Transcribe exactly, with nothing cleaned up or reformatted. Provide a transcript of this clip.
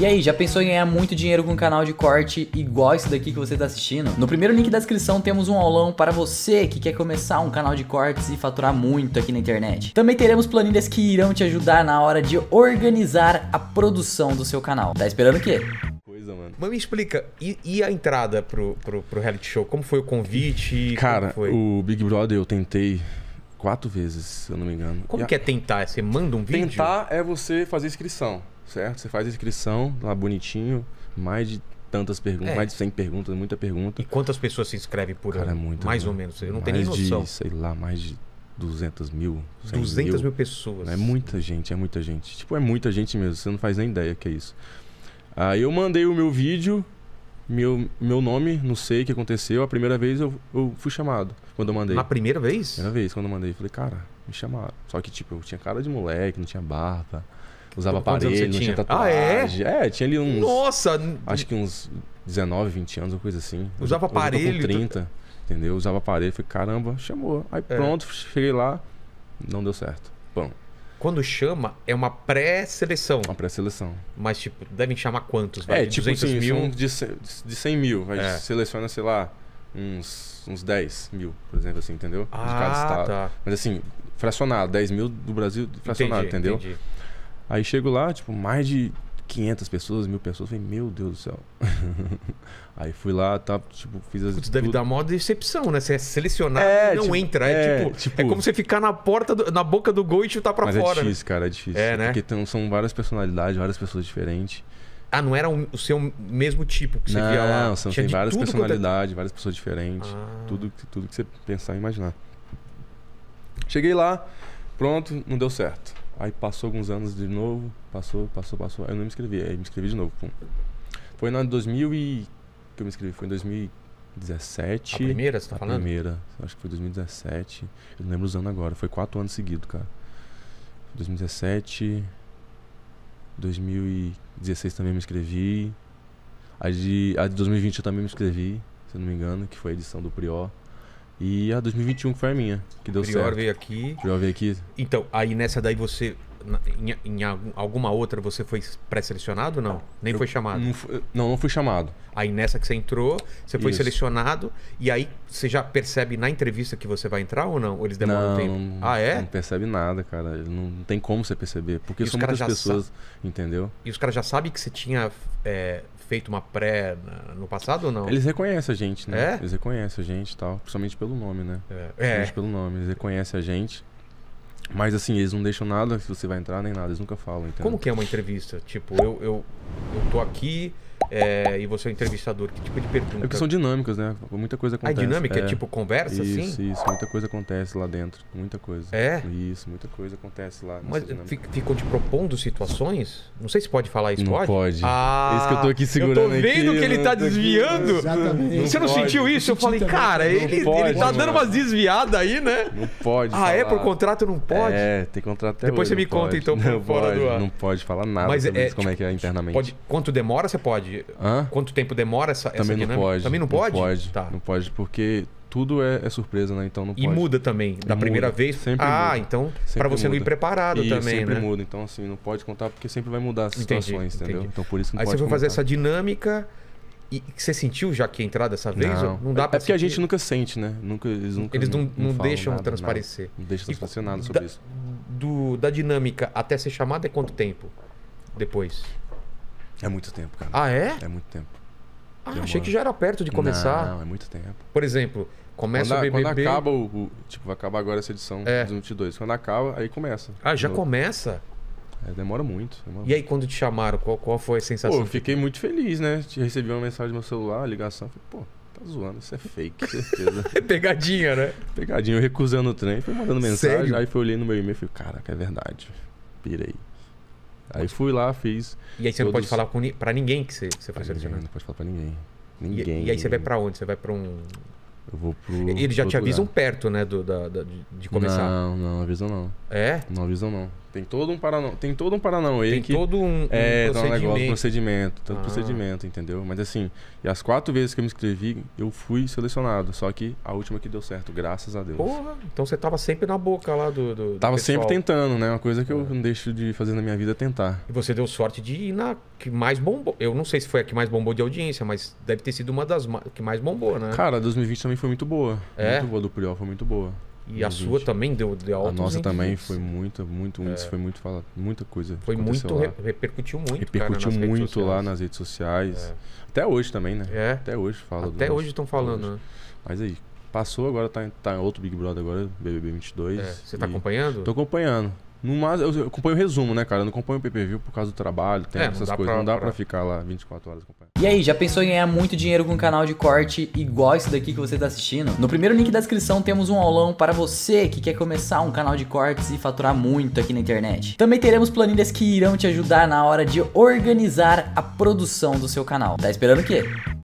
E aí, já pensou em ganhar muito dinheiro com um canal de corte igual esse daqui que você tá assistindo? No primeiro link da descrição temos um aulão para você que quer começar um canal de cortes e faturar muito aqui na internet. Também teremos planilhas que irão te ajudar na hora de organizar a produção do seu canal. Tá esperando o quê? Coisa, mano. Mas me explica, e, e a entrada pro, pro, pro reality show? Como foi o convite? Cara, foi? o Big Brother eu tentei quatro vezes, se eu não me engano. Como e que é tentar? Você manda um vídeo? Tentar é você fazer inscrição, certo? Você faz a inscrição lá bonitinho, mais de tantas perguntas, É. mais de cem perguntas, muita pergunta. E quantas pessoas se inscrevem por Cara, ano? é muita, mais né? ou menos, eu não mais tenho nem noção. De, sei lá, mais de duzentas mil, cem duzentas mil mil pessoas. É muita gente, é muita gente. Tipo, é muita gente mesmo, você não faz nem ideia que é isso. Aí eu mandei o meu vídeo, meu, meu nome, não sei o que aconteceu. A primeira vez eu, eu fui chamado, quando eu mandei. Na primeira vez? Primeira vez, quando eu mandei, eu falei, cara, me chamaram. Só que, tipo, eu tinha cara de moleque, não tinha barba, usava Quantos anos aparelho, você não tinha tinha? tatuagem. Ah, é? É, tinha ali uns... Nossa! Acho que uns dezenove, vinte anos, uma coisa assim. Usava Hoje eu tô aparelho, com trinta, entendeu? Usava aparelho, falei, caramba, chamou. Aí É. pronto, cheguei lá, não deu certo. Bom, Quando chama, é uma pré-seleção. uma pré-seleção. Mas, tipo, devem chamar quantos? Vai? É, De tipo duzentos assim, mil? são de cem, de cem mil. Vai, É. seleciona, sei lá, uns, uns dez mil, por exemplo, assim, entendeu? De cada Ah, estado. tá. Mas assim, fracionado, dez mil do Brasil fracionado, Entendi, entendeu? entendi. Aí chego lá, tipo, mais de quinhentas pessoas, mil pessoas. Falei, meu Deus do céu. Aí fui lá, tá, tipo, fiz as... Putz, deve tudo. dar mó decepção, né? Você é selecionado É, e não tipo, entra. É, é, tipo, tipo- é como você ficar na porta, do- na boca do gol e chutar pra Mas fora. é né? difícil, cara, é difícil. É, né? Porque tem- são várias personalidades, várias pessoas diferentes. Ah, não era o o seu mesmo tipo que você via lá? Não, são, Tinha tem de várias tudo quanto é- personalidades, várias pessoas diferentes. Ah. Tudo, tudo que você pensar e imaginar. Cheguei lá, pronto, não deu certo. Aí passou alguns anos de novo, passou, passou, passou. Aí eu não me inscrevi, aí me inscrevi de novo. Pum. Foi na dois mil e... que eu me inscrevi, foi em dois mil e dezessete. A primeira, você tá A falando? primeira, acho que foi dois mil e dezessete. Eu não lembro os anos agora, foi quatro anos seguidos, cara. dois mil e dezessete, dois mil e dezesseis também me inscrevi. A de, a de dois mil e vinte eu também me inscrevi, se eu não me engano, que foi a edição do Prior. E a dois mil e vinte e um que foi a minha, que deu O Prior certo. veio aqui. O Prior veio aqui. Então, aí nessa daí você... na- Em, em algum- alguma outra você foi pré-selecionado ou não? Nem Eu foi chamado? Não, fui- não, não fui chamado. Aí nessa que você entrou, você foi Isso. selecionado. E aí você já percebe na entrevista que você vai entrar ou não? Ou eles demoram não, um tempo? não, Ah, é? não percebe nada, cara. Não, não tem como você perceber. Porque E os são caras muitas já pessoas, entendeu? E os caras já sabem que você tinha é, feito uma pré na- no passado ou não? Eles reconhecem a gente, né? É? Eles reconhecem a gente e tal. Principalmente pelo nome, né? É. Principalmente É. pelo nome. Eles reconhecem a gente. Mas assim, eles não deixam nada se você vai entrar nem nada. Eles nunca falam, entendeu? Como que é uma entrevista? Tipo, eu, eu, eu tô aqui é, e você é o entrevistador. Que tipo de pergunta? É porque são dinâmicas, né? Muita coisa A acontece. dinâmica é, tipo conversa, Isso, assim? isso. Muita coisa acontece lá dentro. Muita coisa. É? Isso, muita coisa acontece lá. Mas nessas dinâmicas. fi- ficam te propondo situações? Não sei se pode falar isso, Não pode? pode. Ah, Esse que eu tô aqui segurando Eu tô vendo aqui, que ele eu tá tô aqui- desviando. Exatamente. Você não Não pode. sentiu isso? Eu falei, Senti cara, também. ele, Não pode, ele tá dando mano. umas desviadas aí, né? Não pode Ah, é? falar. Por contrato não pode? É, tem contrato até Depois hoje, você me não conta, pode. então, por Não fora pode, do ar. Não pode falar nada Mas sobre é, isso, como é que é internamente. Pode, quanto demora você pode? Hã? Quanto tempo demora essa, essa Também não dinâmica? pode. Também não pode? Não pode, Tá. não pode, porque tudo é, é surpresa, né? Então não E pode. muda também, da Muda, primeira vez? sempre ah, muda. então, Sempre pra você não ir muda. preparado E também, sempre né? muda, então assim, não pode contar porque sempre vai mudar as Entendi, situações, entendeu? entendi. Então por isso que não Aí pode você foi fazer comentar. essa dinâmica e e você sentiu já que ia entrar dessa vez? Não, Não dá é pra porque a sentir? gente nunca sente, né? Nunca, eles nunca Eles não, não, falam deixam nada, transparecer. Nada. Não deixam E transparecer nada sobre da, isso. Do, da dinâmica até ser chamado é quanto tempo depois? É muito tempo, cara. Ah, é? É muito tempo. Ah, Demora. achei que já era perto de começar. Não, é muito tempo. Por exemplo, começa quando, o a- B B B... quando acaba o, o- Tipo, vai acabar agora essa edição É. dos vinte e dois. Quando acaba, aí começa. Ah, já Eu- começa? É, demora muito. Demora E aí quando te chamaram, qual, qual foi a Pô, sensação? eu fiquei muito feliz, né? Recebi uma mensagem no meu celular, ligação. Falei, pô, tá zoando, isso é fake, certeza. É pegadinha, né? Pegadinho, eu recusando o trem, fui mandando mensagem. Sério? Aí fui olhei no meu e-mail e falei, caraca, é verdade. Pirei. Aí fui lá, fiz. E aí você não pode Todos- falar com ni- pra ninguém que você, que você foi Pra ninguém, selecionado. não pode falar pra ninguém. E, Ninguém. e aí você vai ninguém. pra onde? Você vai pra um... Eu vou pro. Eles já pro te outro avisam lugar. perto, né? Do, da, da- de, de começar. Não, não avisam não. É? Não avisam não. Tem todo um Paranauê, tem todo um Paranauê Tem que todo um, um é, tá um procedimento. negócio, procedimento, tanto Ah. procedimento, entendeu? Mas assim, e as quatro vezes que eu me inscrevi, eu fui selecionado, só que a última que deu certo, graças a Deus. Porra, então você tava sempre na boca lá do, do, do Tava pessoal. sempre tentando, né? Uma coisa que eu não deixo de fazer na minha vida é tentar. E você deu sorte de ir na que mais bombou. Eu não sei se foi a que mais bombou de audiência, mas deve ter sido uma das ma- que mais bombou, né? Cara, dois mil e vinte também foi muito boa. É? Muito boa, do Priol foi muito boa. E a dois mil e sua vinte. também deu, deu A altos nossa também índices. foi muito, muito, muito, É. foi muito fala, muita coisa. Foi aconteceu muito, lá. re- repercutiu muito, Repercutiu cara, nas redes muito lá sociais. nas redes sociais. É. Até hoje também, né? É. Até hoje fala. Até do- hoje estão falando, hoje. né? Mas aí, passou, agora tá, em- tá em outro Big Brother agora, B B B vinte e dois. É. Você tá e acompanhando? Tô acompanhando. No mais, eu eu acompanho o resumo, né, cara? Eu não acompanho o P P V por causa do trabalho, tem É, não essas dá coisas. pra- não dá pra- pra ficar lá vinte e quatro horas acompanhando. E aí, já pensou em ganhar muito dinheiro com um canal de corte igual esse daqui que você tá assistindo? No primeiro link da descrição temos um aulão para você que quer começar um canal de cortes e faturar muito aqui na internet. Também teremos planilhas que irão te ajudar na hora de organizar a produção do seu canal. Tá esperando o quê?